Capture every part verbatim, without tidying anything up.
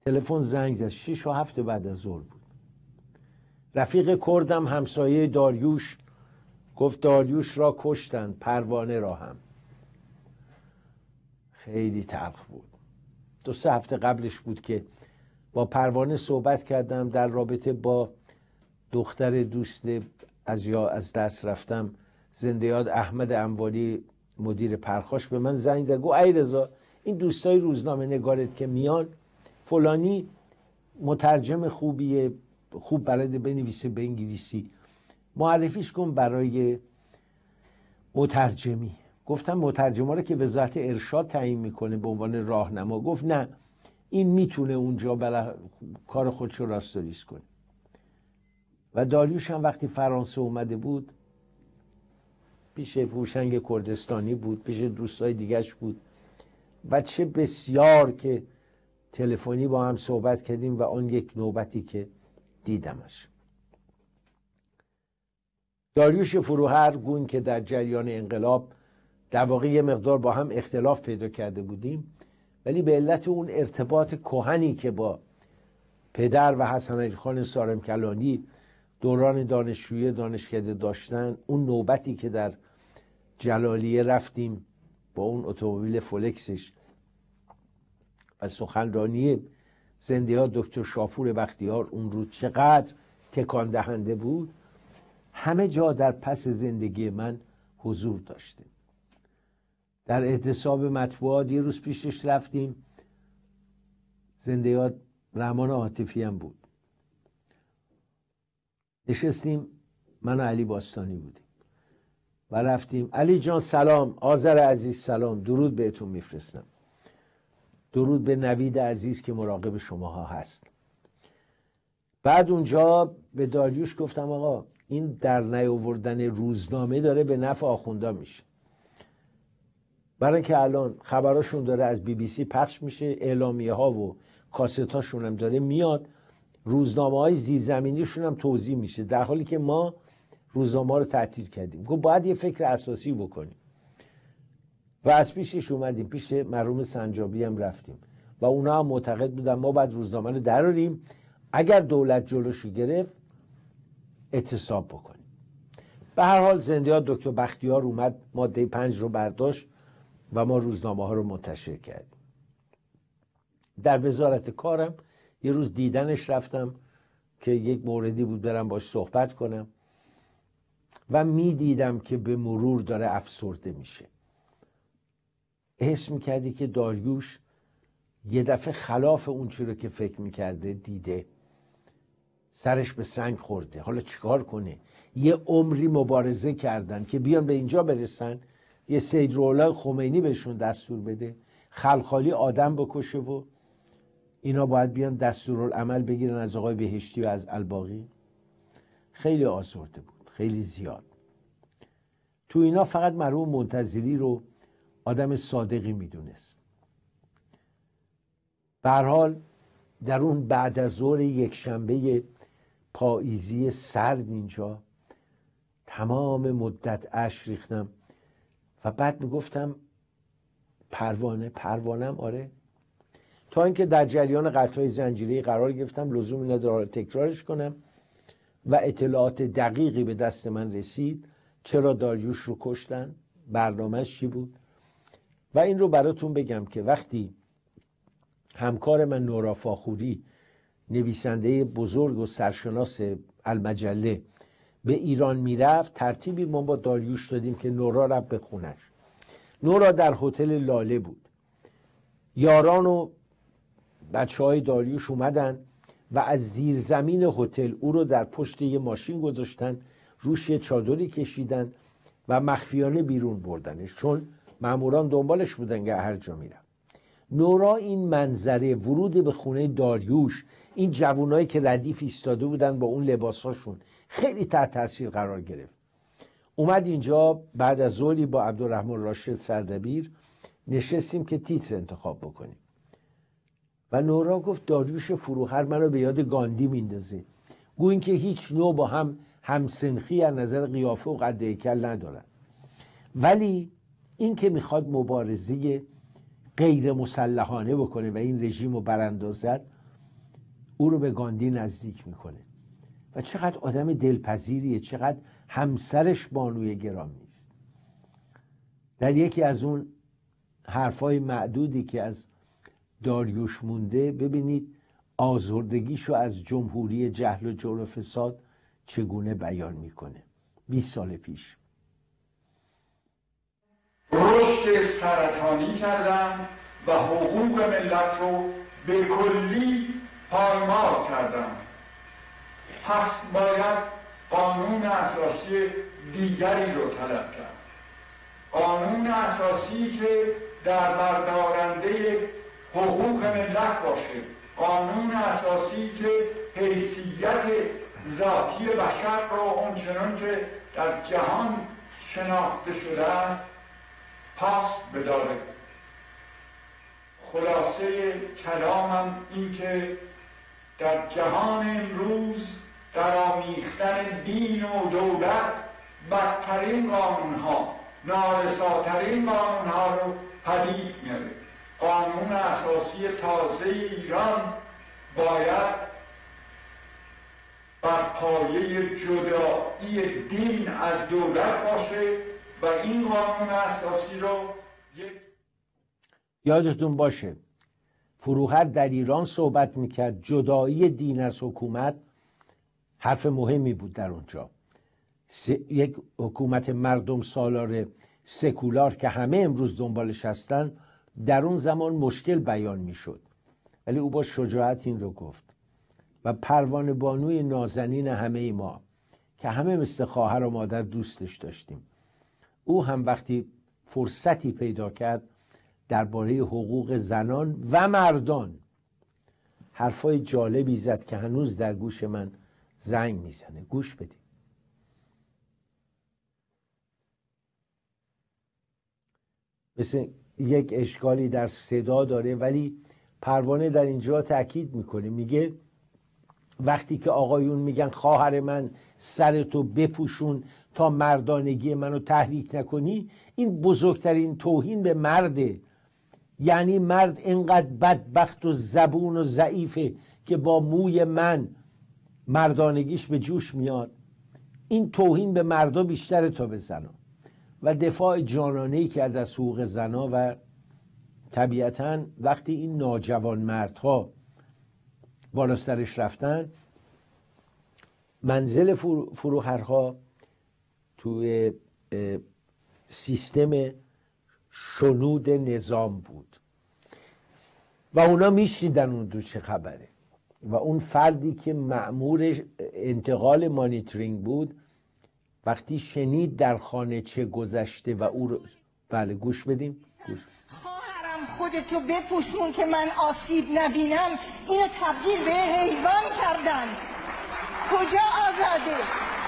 تلفن زنگ زد، شش و هفت بعد از ظهر بود. رفیق کردم همسایه داریوش گفت داریوش را کشتن، پروانه را هم. خیلی تلخ بود. دو سه هفته قبلش بود که با پروانه صحبت کردم در رابطه با دختر دوست از یا از دست رفتم زنده یاد احمد اموالی مدیر پرخاش. به من زنگ زد گفت ای رضا، این دوستای روزنامه نگارت که میان فلانی مترجم خوبیه، خوب بلده بنویسه به انگلیسی، معرفیش کن برای مترجمی. گفتم مترجما رو که وزارت ارشاد تعیین میکنه به عنوان راهنما. گفت نه، این میتونه اونجا بلا کار خودشو راستوریس کنه. و داریوش هم وقتی فرانسه اومده بود پیش هوشنگ کردستانی بود، پیش دوستای دیگرش بود و چه بسیار که تلفنی با هم صحبت کردیم و آن یک نوبتی که دیدمش. داریوش فروهر گوین که در جریان انقلاب در واقع یه مقدار با هم اختلاف پیدا کرده بودیم، ولی به علت اون ارتباط کهنی که با پدر و حسن علی خان سارم کلانی دوران دانشجویی دانشکده داشتن، اون نوبتی که در جلالیه رفتیم با اون اتومبیل فولکسش و سخنرانی زنده یاد دکتر شاپور بختیار اون رو چقدر تکان دهنده بود، همه جا در پس زندگی من حضور داشته. در اعتصاب مطبوعات یه روز پیشش رفتیم، زنده یاد رحمان عاطفی هم بود، نشستیم، من و علی باستانی بودیم و رفتیم. علی جان سلام، آذر عزیز سلام، درود بهتون میفرستم، درود به نوید عزیز که مراقب شماها هست. بعد اونجا به داریوش گفتم آقا این در نیاوردن روزنامه داره به نفع آخوندا میشه، برای اینکه الان خبراشون داره از بی بی سی پخش میشه، اعلامیه ها و کاست هاشون هم داره میاد، روزنامه های زیرزمینیشون هم توزیع میشه، در حالی که ما روزنامه رو تعطیل کردیم. گفت باید یه فکر اساسی بکنیم و از پیشش اومدیم، پیش مرحوم سنجابی هم رفتیم و اونا هم معتقد بودن ما باید روزنامه رو دراریم، اگر دولت جلوشو گرفت اعتصاب بکنیم. به هر حال زنده یاد دکتر بختیار اومد، ماده پنج رو برداشت و ما روزنامه ها رو منتشر کردیم. در وزارت کارم یه روز دیدنش رفتم که یک موردی بود برم باش صحبت کنم و می دیدم که به مرور داره افسرده میشه. حس میکردی که داریوش یه دفعه خلاف اون چی رو که فکر میکرده دیده، سرش به سنگ خورده. حالا چیکار کنه؟ یه عمری مبارزه کردن که بیان به اینجا برسن، یه سید روح‌الله خمینی بهشون دستور بده خلخالی آدم بکشه و اینا باید بیان دستورالعمل بگیرن از آقای بهشتی و از الباقی. خیلی آزرده بود، خیلی زیاد. تو اینا فقط مرحوم منتظری رو آدم صادقی میدونست. به هر حال در اون بعد از ظهر یک شنبه پاییزی سرد اینجا تمام مدت اشک ریختم و بعد میگفتم پروانه پروانم آره، تا اینکه در جریان قطعه‌های زنجیره‌ای قرار گرفتم، لزومی نداره تکرارش کنم و اطلاعات دقیقی به دست من رسید چرا داریوش رو کشتن، برنامه‌اش چی بود. و این رو براتون بگم که وقتی همکار من نورا فاخوری، نویسنده بزرگ و سرشناس المجله، به ایران میرفت، ترتیبی ما با داریوش دادیم که نورا رفت به خونش. نورا در هتل لاله بود، یاران و بچه های داریوش اومدن و از زیر زمین هتل او رو در پشت یه ماشین گذاشتن، روش یه چادری کشیدن و مخفیانه بیرون بردنش، چون ماموران دنبالش بودن که هر جا میرن. نورا این منظره ورود به خونه داریوش، این جوانایی که ردیف ایستاده بودن با اون لباساشون، خیلی تحت تاثیر قرار گرفت. اومد اینجا بعد از ظهری با عبدالرحمن راشد سردبیر نشستیم که تیتر انتخاب بکنیم و نورا گفت داریوش فروهر منو به یاد گاندی میندازه، گویا که هیچ نوع با هم همسنخی از نظر قیافه و قد هیکل ندارن، ولی این که میخواد مبارزه غیر مسلحانه بکنه و این رژیم رو براندازد او رو به گاندی نزدیک میکنه و چقدر آدم دلپذیریه، چقدر همسرش بانوی گرامی است. در یکی از اون حرفای معدودی که از داریوش مونده ببینید آزردگیشو از جمهوری جهل و جور و فساد چگونه بیان میکنه. بیست سال پیش رشد سرطانی کردم و حقوق ملت رو به کلی پایمال کردم. پس باید قانون اساسی دیگری رو طلب کرد، قانون اساسی که در بردارنده حقوق ملت باشه، قانون اساسی که حیثیت ذاتی بشر رو اونچنان که در جهان شناخته شده است پاس بداره. خلاصه کلامم این که در جهان امروز در آمیختن دین و دولت بدترین قانونها، نارساترین قانونها رو پدید میاره. قانون اساسی تازه ایران باید بر پایه جدایی دین از دولت باشه و این قانون اساسی رو یک یادتون باشه فروهر در ایران صحبت میکرد، جدایی دین از حکومت حرف مهمی بود در اونجا. یک حکومت مردم سالار سکولار که همه امروز دنبالش هستن در اون زمان مشکل بیان میشد، ولی او با شجاعت این رو گفت و پروانه بانوی نازنین همه ما که همه مثل خواهر و مادر دوستش داشتیم، او هم وقتی فرصتی پیدا کرد درباره حقوق زنان و مردان حرفای جالبی زد که هنوز در گوش من زنگ میزنه. گوش بدید. مثل یک اشکالی در صدا داره ولی پروانه در اینجا تأکید میکنه، میگه وقتی که آقایون میگن خواهر من سرتو بپوشون تا مردانگی منو تحریک نکنی، این بزرگترین توهین به مرده. یعنی مرد اینقدر بدبخت و زبون و ضعیفه که با موی من مردانگیش به جوش میاد. این توهین به مردا بیشتره تا به زنا و دفاع جانانه‌ای کرد از حقوق زنا. و طبیعتاً وقتی این ناجوان مردها بالا سرش رفتن، منزل فروهرها توی سیستم شنود نظام بود و اونا میشنیدن اون دو چه خبره و اون فردی که مأمور انتقال مانیتورینگ بود وقتی شنید در خانه چه گذشته و او رو... بله گوش بدیم. گوش خواهرم خودتو بپوشون که من آسیب نبینم، اینو تبدیل به حیوان کردن. کجا آزاده؟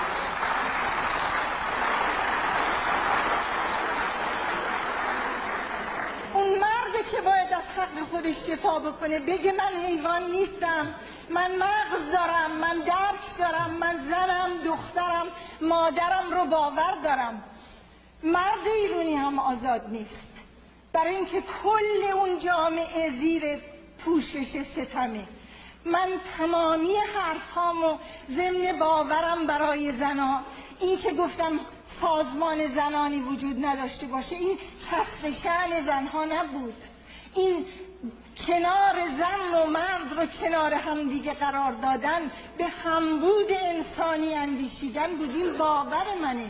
اون مرده که باید از حق خودش دفاع بکنه بگه من حیوان نیستم، من مغز دارم، من درک دارم، من زنم، دخترم، مادرم رو باور دارم. مرد ایرانی هم آزاد نیست، برای اینکه کل اون جامعه زیر پوشش ستمه. من تمامی حرفامو ضمن باورم برای زنا، این که گفتم سازمان زنانی وجود نداشته باشه، این کسر شأن زنها نبود. این کنار زن و مرد رو کنار هم دیگه قرار دادن، به همبود انسانی اندیشیدن بود. این باور منه.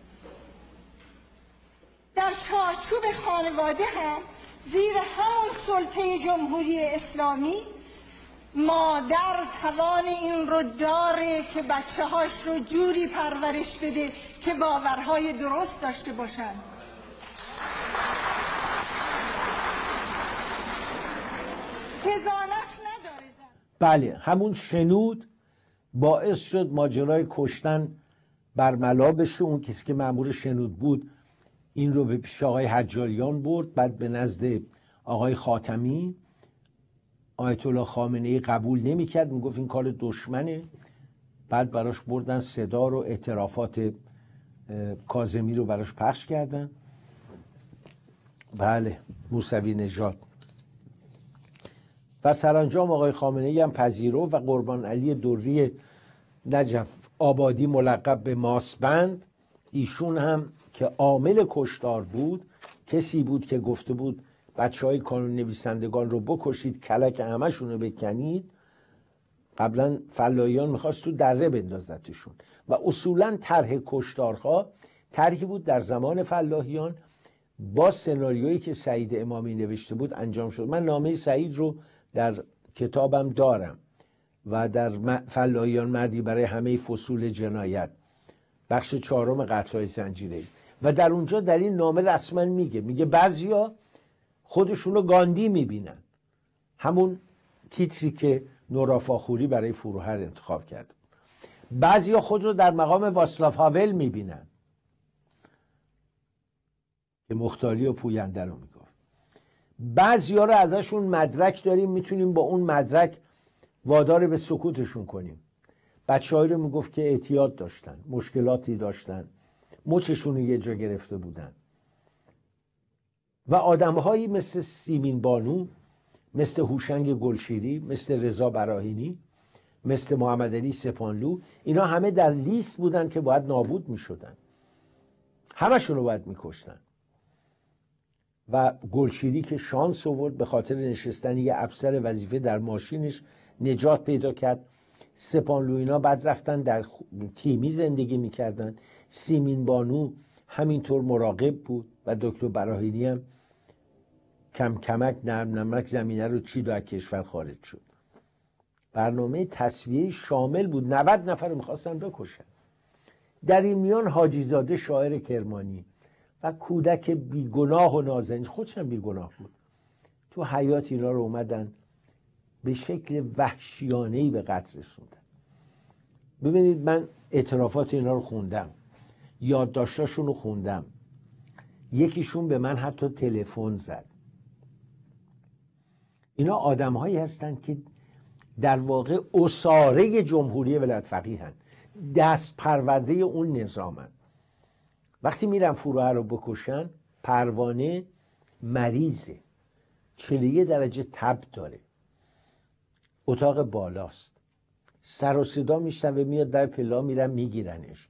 در چارچوب خانواده هم زیر همون سلطه جمهوری اسلامی مادر توان این رو داره که بچه هاش رو جوری پرورش بده که باورهای درست داشته باشن. حضانت نداره زن. بله همون شنود باعث شد ماجرای کشتن برملا بشه. اون کسی که مأمور شنود بود این رو به پیش آقای حجاریان برد، بعد به نزد آقای خاتمی. آیت الله خامنه‌ای قبول نمی‌کرد، میگفت این کار دشمنه. بعد براش بردن صدا رو، اعترافات کاظمی رو براش پخش کردن. بله موسوی نژاد. و سرانجام آقای خامنه‌ای هم پذیرو و قربان علی دری نجف آبادی ملقب به ماسبند، ایشون هم که عامل کشتار بود، کسی بود که گفته بود بچه های کانون نویسندگان رو بکشید، کلک همشون رو بکنید. قبلا فلاحیان میخواست تو دره بندازتشون و اصولا طرح کشتارها طرحی بود در زمان فلاحیان با سناریویی که سعید امامی نوشته بود انجام شد. من نامه سعید رو در کتابم دارم و در فلاحیان مردی برای همه فصول جنایت، بخش چهارم قتل‌های زنجیره‌ای، و در اونجا در این نامه رسما میگه میگه بعضیا خودشونو گاندی میبینن، همون تیتری که نورا فاخوری برای فروهر انتخاب کرد. بعضیا خود رو در مقام واسلاو هاول میبینن که مختاری و پوینده رو میگفت. بعضیا رو ازشون مدرک داریم، میتونیم با اون مدرک وادار به سکوتشون کنیم. بچه‌هایی رو میگفت که اعتیاد داشتن، مشکلاتی داشتن، مچشون رو یه جا گرفته بودن. و آدم‌هایی مثل سیمین بانو، مثل هوشنگ گلشیری، مثل رضا براهینی، مثل محمد علی سپانلو، اینا همه در لیست بودن که باید نابود میشدن، همشون رو باید میکشتن. و گلشیری که شانس آورد به خاطر نشستن یه افسر وظیفه در ماشینش نجات پیدا کرد. سپانلو اینا بعد رفتن در تیمی زندگی میکردن. سیمین بانو همینطور مراقب بود و دکتر براهینی هم کم کمک نرم نمک زمینه رو چید و از کشور خارج شد. برنامه تصفیه شامل بود. نود نفر رو میخواستن بکشن. در این میان حاجی زاده شاعر کرمانی و کودک بیگناه و نازنین، خودش هم بیگناه بود، تو حیات اینا رو اومدن به شکل وحشیانه‌ای به قتل رسوندن. ببینید من اعترافات اینا رو خوندم، یادداشتاشون رو خوندم، یکیشون به من حتی تلفن زد. اینا آدم‌هایی هستن که در واقع اساره جمهوری ولایت فقیه هستند، دست پرورده اون نظامن. وقتی میرن فروهر رو بکشن، پروانه مریضه، چهل و یک درجه تب داره، اتاق بالاست، سر و صدا میشنوه، میاد در پلا، میرن میگیرنش.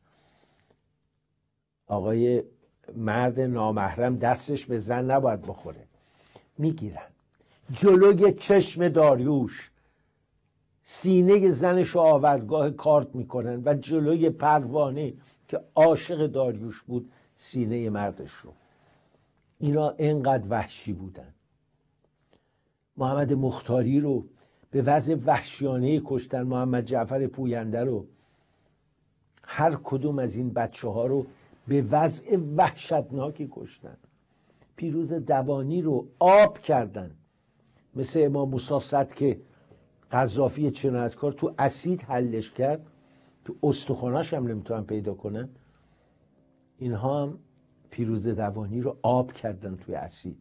آقای مرد نامحرم دستش به زن نباید بخوره، میگیرن جلوی چشم داریوش، سینه زنش رو آوردگاه کارت میکنن و جلوی پروانه که عاشق داریوش بود سینه مردش رو. اینا اینقدر وحشی بودن. محمد مختاری رو به وضع وحشیانه کشتن، محمد جعفر پوینده رو، هر کدوم از این بچه ها رو به وضع وحشتناکی کشتن. پیروز دوانی رو آب کردن، مثل امام موسی صدر که قذافی جنایتکار تو اسید حلش کرد، تو استخوناش هم نمیتونن پیدا کنن. اینها هم پیروز دوانی رو آب کردن توی اسید.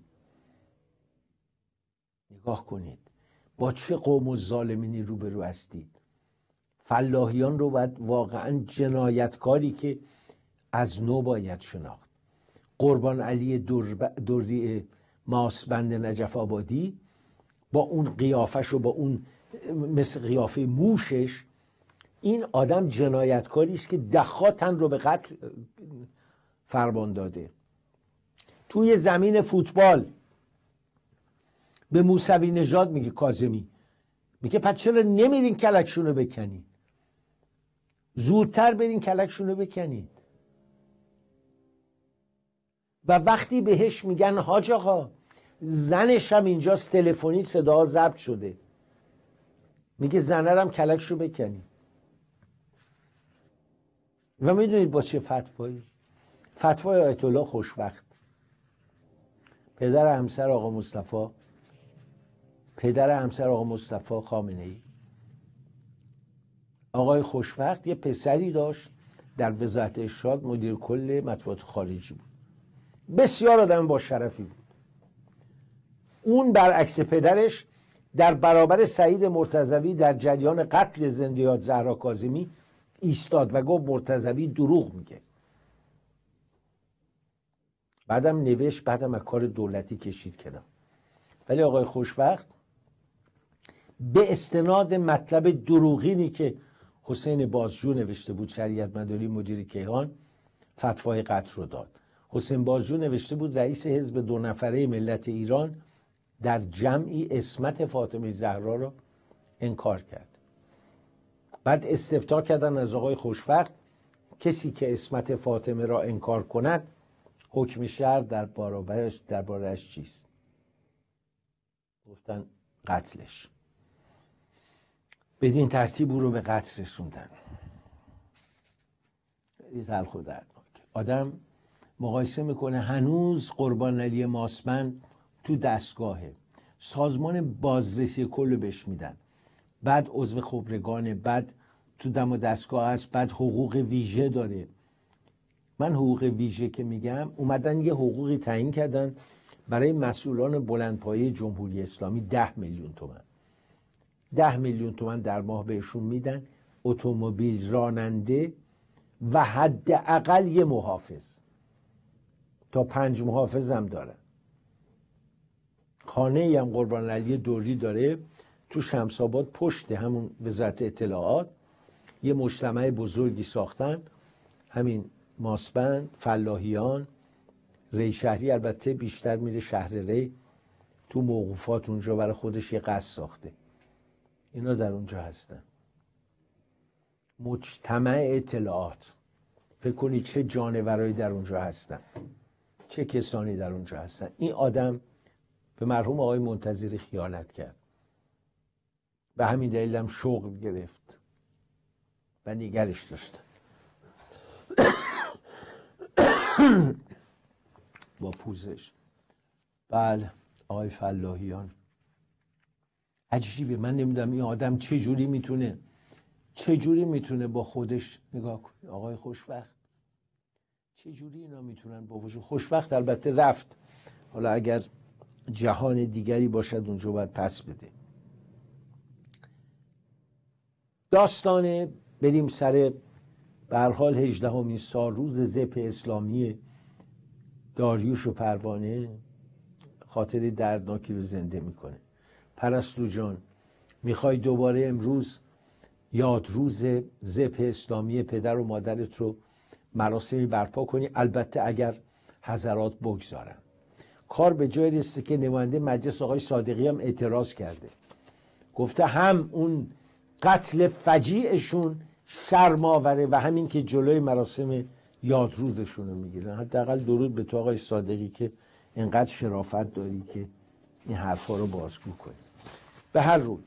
نگاه کنید با چه قوم و ظالمینی روبرو هستید. فلاحیان رو باید واقعا جنایتکاری که از نو باید شناخت. قربان علی دری ماسبند نجف آبادی با اون قیافش و با اون مثل قیافه موشش، این آدم جنایتکاری است که ده‌ها تن رو به قتل فرمان داده. توی زمین فوتبال به موسوی نژاد میگه، کاظمی میگه پس چرا نمیرین کلکشون رو بکنین؟ زودتر برین کلکشون رو بکنین. و وقتی بهش میگن حاج آقا زنش هم اینجاست، تلفنی صدا ضبط شده، میگه زنه هم کلکش رو بکنین. و میدونید با چه فتوایی؟ فتوای آیت الله خوشوقت، پدر همسر آقا مصطفی، پدر همسر آقا مصطفی خامنه‌ای. آقای خوشوقت یه پسری داشت در وزارت ارشاد، مدیر کل مطبوعات خارجی بود، بسیار آدم با شرفی بود. اون برعکس پدرش در برابر سعید مرتضوی در جریان قتل زندیات زهرا کاظمی ایستاد و گفت مرتضوی دروغ میگه. بعدم نوشت، بعدم از کار دولتی کشید کنار. ولی آقای خوشوقت به استناد مطلب دروغینی که حسین بازجو نوشته بود، شریعت مداری مدیر کیهان، فتوای قتل رو داد. حسین بازجو نوشته بود رئیس حزب دو نفره ملت ایران در جمعی عصمت فاطمه زهرا را انکار کرد. بعد استفتاء کردن از آقای خوشبخت، کسی که عصمت فاطمه را انکار کند حکم شرع در بارش در بارش چیست؟ گفتن قتلش. بدین ترتیب او رو به قتل رسوندن. خیلی تلخ و دردناک. آدم مقایسه میکنه هنوز قربان علی ماسبند تو دستگاهه، سازمان بازرسی کل بهش میدن، بعد عضو خبرگانه، بعد تو دم و دستگاه هست، بعد حقوق ویژه داره. من حقوق ویژه که میگم، اومدن یه حقوقی تعیین کردن برای مسئولان بلندپایه جمهوری اسلامی، ده میلیون تومان ده میلیون تومان در ماه بهشون میدن، اتومبیل، راننده و حداقل یه محافظ، تا پنج محافظ هم دارن. خانه ای هم قربان علی دوری داره تو شمس‌آباد، پشت همون وزارت اطلاعات، یه مجتمع بزرگی ساختن. همین ماسبند، فلاحیان، ری شهری البته بیشتر میره شهر ری، تو موقوفات اونجا برای خودش یه قصر ساخته. اینا در اونجا هستن. مجتمع اطلاعات، فکر کنی چه جانورایی در اونجا هستن، چه کسانی در اونجا هستن. این آدم به مرحوم آقای منتظری خیانت کرد، به همین دلیل هم شغل گرفت و نگرش داشتن. با پوزش. بله آقای فلاحیان، عجیبه. من نمیدونم این آدم چه جوری میتونه چه جوری میتونه با خودش نگاه کنه. آقای خوشبخت چه جوری اینا میتونن با وجود خوشبخت البته رفت، حالا اگر جهان دیگری باشد اونجا باید پس بده. داستانه بریم سر به هر حال هجدهمین سال روز ذبح اسلامی داریوش و پروانه، خاطر دردناکی رو زنده میکنه. پرستو جان، میخوای دوباره امروز یاد روز ذبح اسلامی پدر و مادرت رو مراسمی برپا کنی؟ البته اگر حضرات بگذارن. کار به جای رسیده که نماینده مجلس آقای صادقی هم اعتراض کرده، گفته هم اون قتل فجیعشون شرم‌آوره و همین که جلوی مراسم یاد روزشون رو میگیرن. حداقل درود به تو آقای صادقی که اینقدر شرافت داری که این حرفا رو بازگو کنی. به هر روی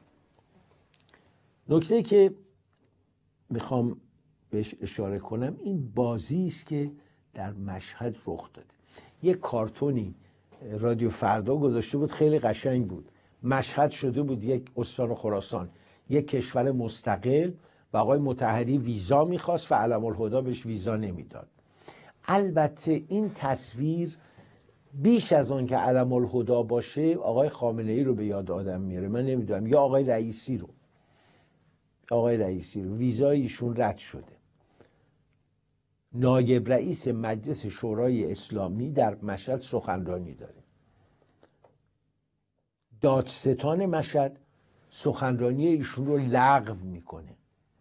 نکته که میخوام بهش اشاره کنم این بازی است که در مشهد رخ داده. یک کارتونی رادیو فردا گذاشته بود، خیلی قشنگ بود. مشهد شده بود یک استان خراسان، یک کشور مستقل، و آقای مطهری ویزا میخواست و علم الهدا بهش ویزا نمیداد. البته این تصویر بیش از آن که علم الهدا باشه آقای خامنه ای رو به یاد آدم میاره. من نمیدونم، یا آقای رئیسی رو آقای رئیسی رو ویزای ایشون رد شده. نایب رئیس مجلس شورای اسلامی در مشهد سخنرانی داره. دادستان مشهد سخنرانی ایشون رو لغو میکنه.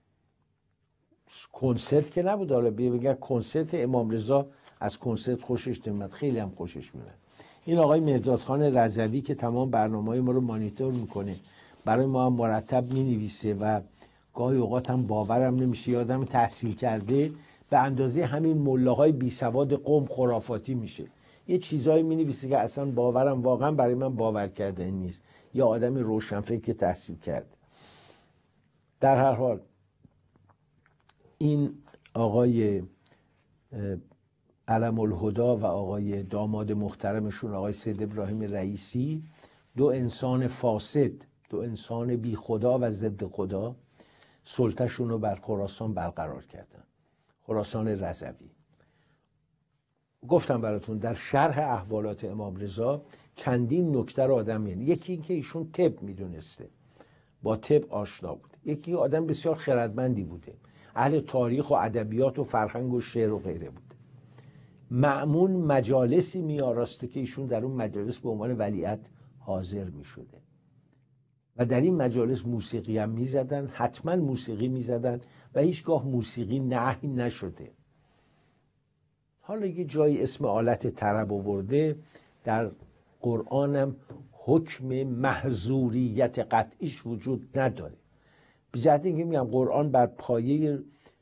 کنسرت که نبود، حالا بیا بگن کنسرت امام رضا، از کنسرت خوشش نمیاد، خیلی هم خوشش میاد. این آقای مرداد خان رضوی که تمام برنامه‌های ما رو مانیتور میکنه، برای ما هم مرتب مینویسه و گاهی اوقات هم باورم نمیشه یه آدم تحصیل کرده به اندازه همین ملاهای بی سواد قم خرافاتی میشه. یه چیزایی مینویسه که اصلا باورم واقعا برای من باور کردنی نیست. یه آدم روشنفکر که تحصیل کرده. در هر حال این آقای علم الهدا و آقای داماد محترمشون آقای سید ابراهیم رئیسی، دو انسان فاسد، دو انسان بی خدا و ضد خدا، سلطه‌شون رو بر خراسان برقرار کردن. خراسان رضوی. گفتم براتون در شرح احوالات امام رضا چندین نکته رو آدم می‌بینه. یکی این که ایشون طب میدونسته، با طب آشنا بود. یکی آدم بسیار خردمندی بوده، اهل تاریخ و ادبیات و فرهنگ و شعر و غیره بوده. مأمون مجالسی میاراسته که ایشون در اون مجالس به عنوان ولیعهد حاضر میشده. و در این مجالس موسیقی هم میزدن، حتما موسیقی میزدن و هیچگاه موسیقی نهی نشده. حالا یه جایی اسم آلت طرب آورده، در قرآن هم حکم محظوریت قطعیش وجود نداره. به جهت اینکه میگم قرآن بر پایه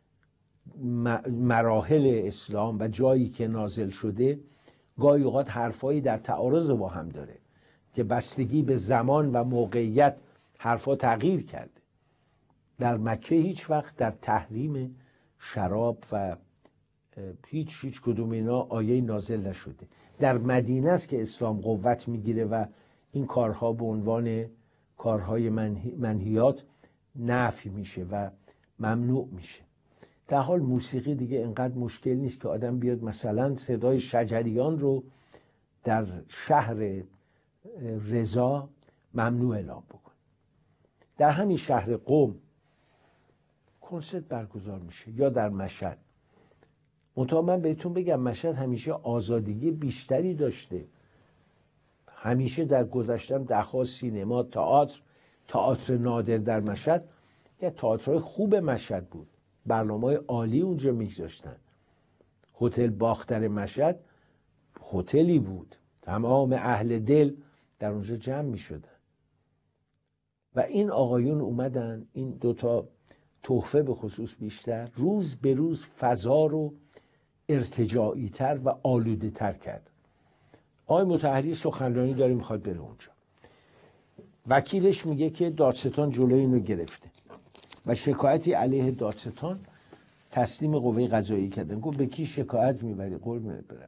مراحل اسلام و جایی که نازل شده گاهی اوقات حرفایی در تعارض با هم داره که بستگی به زمان و موقعیت حرفا تغییر کرده. در مکه هیچ وقت در تحریم شراب و هیچ هیچ کدوم اینا آیه نازل نشده. در مدینه است که اسلام قوت میگیره و این کارها به عنوان کارهای منهیات نفی میشه و ممنوع میشه. در حال موسیقی دیگه اینقدر مشکل نیست که آدم بیاد مثلا صدای شجریان رو در شهر رضا ممنوع اعلام بکن. در همین شهر قم کنسرت برگزار میشه یا در مشهد. منتها من بهتون بگم مشهد همیشه آزادگی بیشتری داشته. همیشه در گذشتم ده‌ها سینما، تئاتر، تئاتر نادر در مشهد که تئاترهای خوب مشهد بود. برنامه‌های عالی اونجا میگذاشتن. هتل باختر مشهد هتلی بود. تمام اهل دل در اونجا جمع میشدن. و این آقایون اومدن این دوتا تحفه به خصوص بیشتر روز به روز فضا رو ارتجاعی تر و آلوده تر کرد. آقای مطهری سخنرانی داره میخواد بره اونجا. وکیلش میگه که دادستان جلوی اینو گرفته و شکایتی علیه دادستان تسلیم قوه قضاییه کردن. گفت به کی شکایت میبری؟ قربونت برم.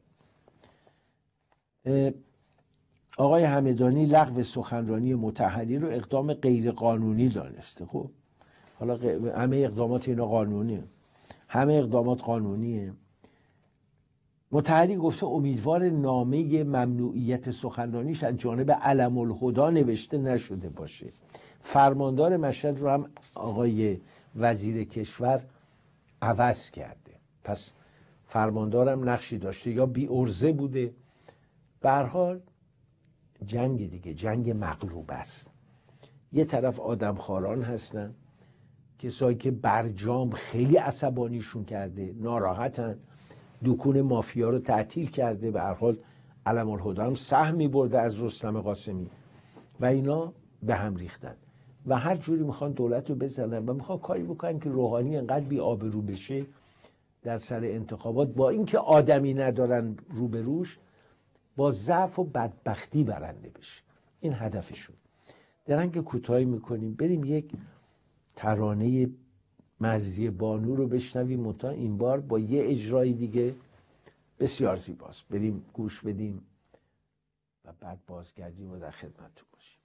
آقای همدانی لغو سخنرانی مطهری رو اقدام غیر قانونی دانسته. خب حالا همه اقدامات اینا قانونیه، همه اقدامات قانونیه. مطهری گفته امیدوار نامه ممنوعیت سخنرانیش از جانب علم الهدی نوشته نشده باشه. فرماندار مشهد رو هم آقای وزیر کشور عوض کرده، پس فرماندارم نقشی داشته یا بی ارزه بوده. به هر حال جنگ دیگه، جنگ مغلوب است. یه طرف آدمخواران هستن، کسایی که برجام خیلی عصبانیشون کرده، ناراحتن، دکون مافیا رو تعطیل کرده. به هر حال علم الهدی هم سهمی برده از رستم قاسمی و اینا به هم ریختن و هر جوری میخوان دولت رو بزنن و میخوان کاری بکنن که روحانی انقدر بی آبرو بشه در سر انتخابات، با اینکه آدمی ندارن روبروش، با ضعف و بدبختی برنده بشه. این هدفشون. درن که کوتاهی میکنیم بریم یک ترانه مرضیه بانو رو بشنویم، منتها این بار با یه اجرای دیگه بسیار زیباست. بریم گوش بدیم و بعد بازگردیم و در خدمتتون باشیم.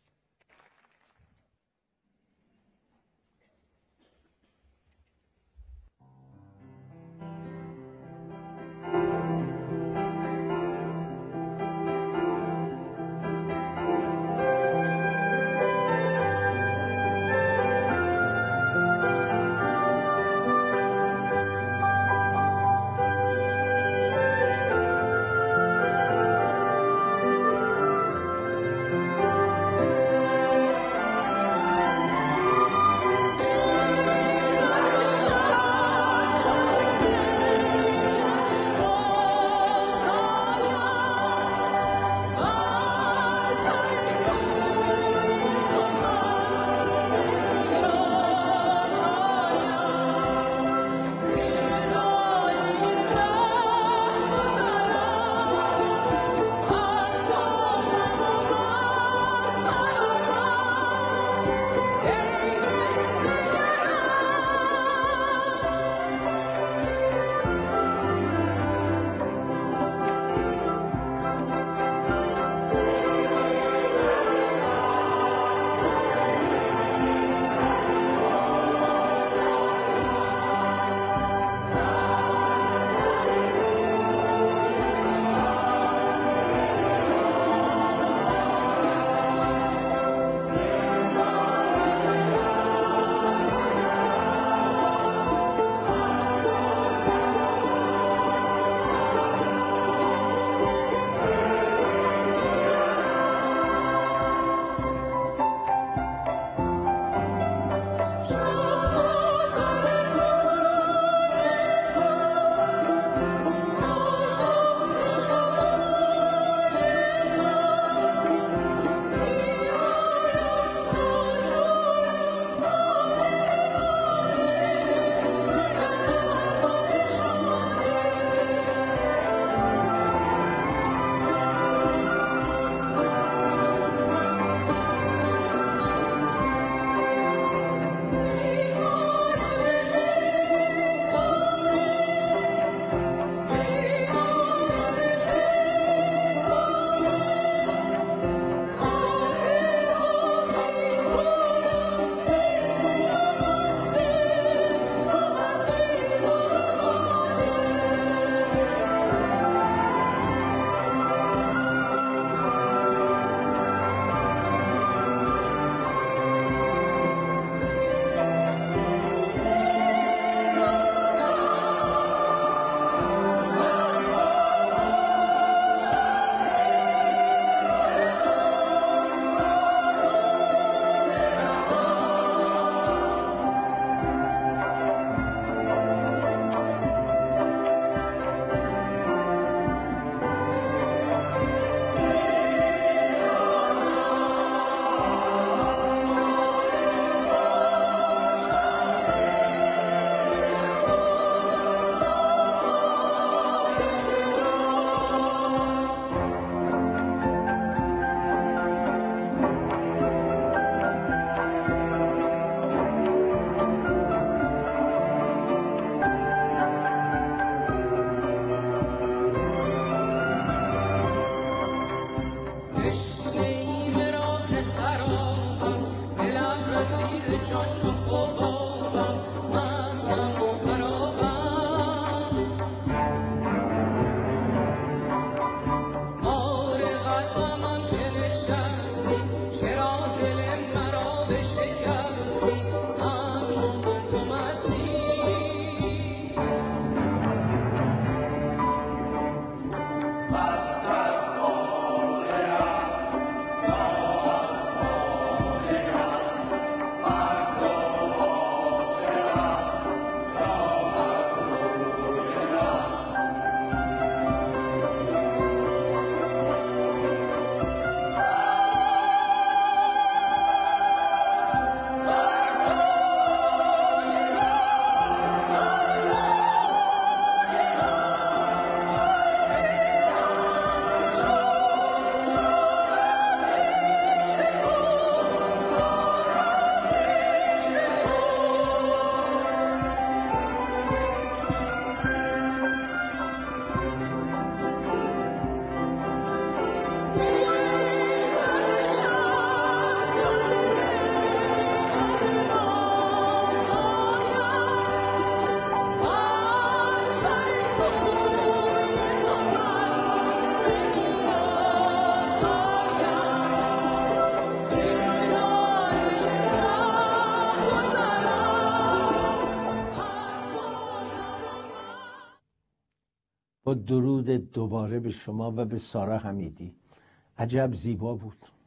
با درود دوباره به شما و به سارا حمیدی. عجب زیبا بود.